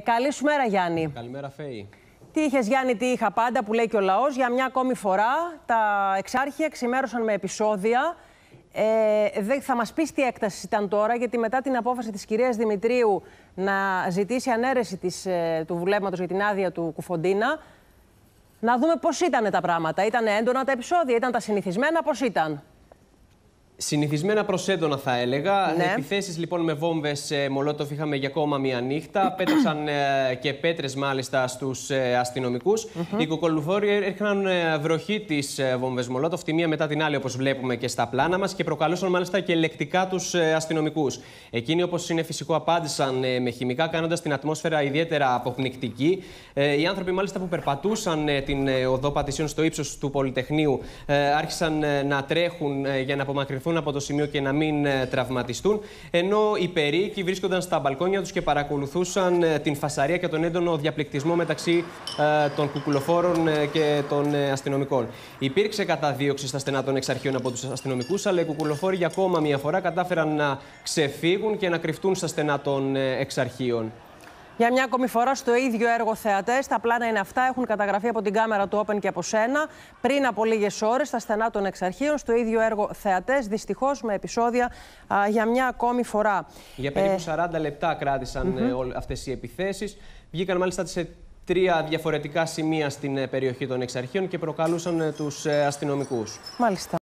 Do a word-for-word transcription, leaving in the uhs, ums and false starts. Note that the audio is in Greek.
Καλή σου μέρα, Γιάννη. Καλημέρα, Φέη. Τι είχες, Γιάννη, τι είχα πάντα, που λέει και ο λαός. Για μια ακόμη φορά τα εξάρχεια ξημέρωσαν με επεισόδια. Ε, δε, θα μας πεις τι έκταση ήταν τώρα, γιατί μετά την απόφαση της κυρίας Δημητρίου να ζητήσει ανέρεση της, ε, του βουλεύματος για την άδεια του Κουφοντίνα, να δούμε πώς ήταν τα πράγματα. Ήταν έντονα τα επεισόδια, ήταν τα συνηθισμένα, πώς ήταν? Συνηθισμένα προς έντονα, θα έλεγα. Ναι. Επιθέσεις λοιπόν με βόμβες Μολότοφ είχαμε για ακόμα μία νύχτα. Πέταξαν ε, και πέτρες μάλιστα στους ε, αστυνομικούς. Mm-hmm. Οι κουκολουφόροι έρχοναν ε, βροχή τις ε, βόμβες Μολότοφ, τη μία μετά την άλλη, όπως βλέπουμε και στα πλάνα μας, και προκαλούσαν μάλιστα και λεκτικά τους ε, αστυνομικούς. Εκείνοι, όπως είναι φυσικό, απάντησαν ε, με χημικά, κάνοντας την ατμόσφαιρα ιδιαίτερα αποπνικτική. Ε, οι άνθρωποι μάλιστα που περπατούσαν ε, την ε, οδό Πατησίων στο ύψος του Πολυτεχνείου ε, άρχισαν ε, να τρέχουν ε, για να απομακρυνθούν από το σημείο και να μην ε, τραυματιστούν, ενώ οι περίοικοι βρίσκονταν στα μπαλκόνια τους και παρακολουθούσαν ε, την φασαρία και τον έντονο διαπληκτισμό μεταξύ ε, των κουκουλοφόρων ε, και των ε, αστυνομικών. Υπήρξε καταδίωξη στα στενά των εξαρχείων από τους αστυνομικούς, αλλά οι κουκουλοφόροι για ακόμα μία φορά κατάφεραν να ξεφύγουν και να κρυφτούν στα στενά των ε, εξαρχείων. Για μια ακόμη φορά στο ίδιο έργο, θεατές. Τα πλάνα είναι αυτά. Έχουν καταγραφεί από την κάμερα του Open και από σένα πριν από λίγες ώρες στα στενά των εξαρχείων. Στο ίδιο έργο, θεατές. Δυστυχώς με επεισόδια α, για μια ακόμη φορά. Για περίπου ε... σαράντα λεπτά κράτησαν mm-hmm. αυτές οι επιθέσεις. Βγήκαν μάλιστα σε τρία διαφορετικά σημεία στην περιοχή των εξαρχείων και προκαλούσαν τους αστυνομικούς. Μάλιστα.